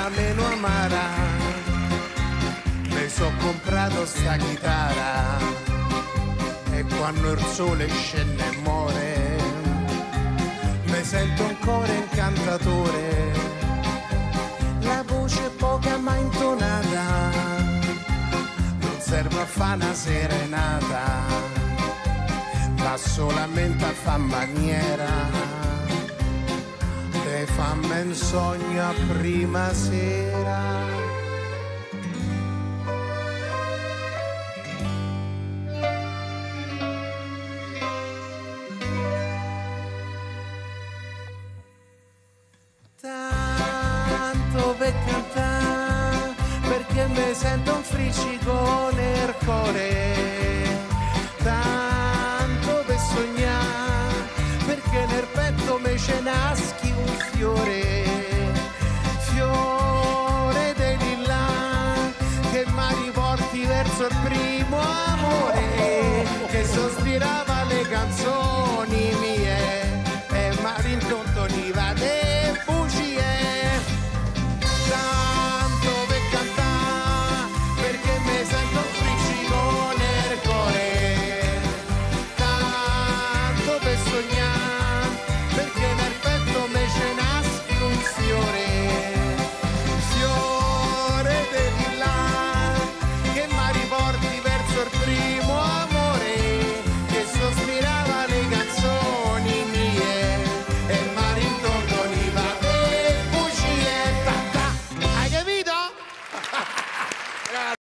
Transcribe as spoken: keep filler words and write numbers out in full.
la meno amara, mi so comprato sta chitarra e quando il sole scende e muore mi sento ancora incantatore, la voce poca ma intonata non serve a fa' una serenata ma solamente a fa' maniera e fammi un sogno a prima sera. Tanto per cantare perché mi sento un friccico nel cuore, tanto per sognare perché nel petto mi ce naschi un fiore, fiore dei lilla che mi riporti verso il primo amore che sospirava le canzoni mie e mi rintontoniva le bugie. Tanto per cantare perché mi sento un friccico nel cuore, tanto per sognare perché nel petto me ce naschi un fiore, fiore dei lilla che mi riporti verso il primo amore che sospirava le canzoni mie e mi rintontoniva le bugie. Ta ta. Hai capito?